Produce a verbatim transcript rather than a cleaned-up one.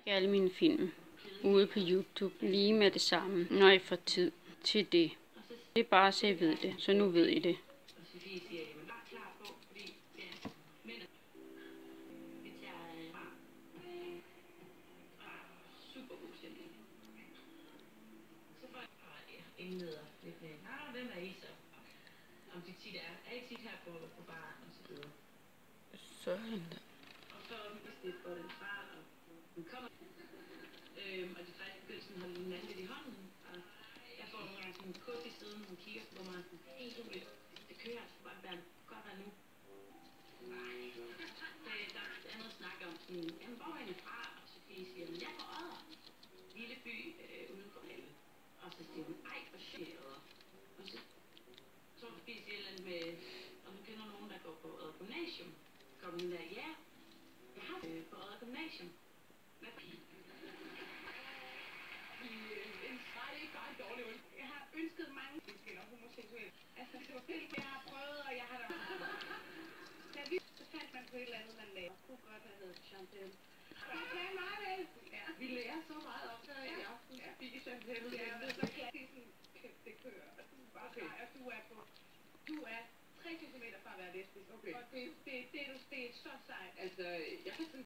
alle mine film ude på YouTube lige med det samme, når I får tid til det. Det er bare så I ved det, så nu ved I det. Indleder lidt med, nej, hvem er I så? Om de tit er, er I tit her på, på baren og så videre. Sådan der. Og så hvis det er for den far, og hun kommer, øhm, og de faktisk begynder sådan at holde hinanden lidt i hånden, og jeg får nogle gange sådan en kurs i siden, hun kigger på mig, og sådan, hey, det, det kører altså godt være, godt være nu. Nej, det, der, der er noget at snakke om, sådan, jamen, hvor er I fra? Og Sofie siger, men jeg er fra Odder, lille by øh, uden for alle. Og så siger hun, ej, hvor shit, og så tror vi spiser et eller andet med, og du kender nogen, der går på Odder Gymnasium. Så kommer hun der, ja, jeg har øh, på Odder Gymnasium. Hvad pige? En streg, det er ikke bare en dårlig øl. Jeg har ønsket mange forskellige og homoseksuelle. Altså, det var fedt, jeg har prøvet, og jeg har da... Da vi så fandt man på et eller andet, man lavede. Kunne godt have været Chantel. Jeg kan meget vel. Ja, vi lærer så meget om det i aften. Ja, vi er Chantel. Ja, jeg ved, så kan det sådan, det kører. Okay. Og du er på, du er tre centimeter fra at være lesbisk. Okay. Og det, det, det, det, det er så sejt. Altså, jeg kan sådan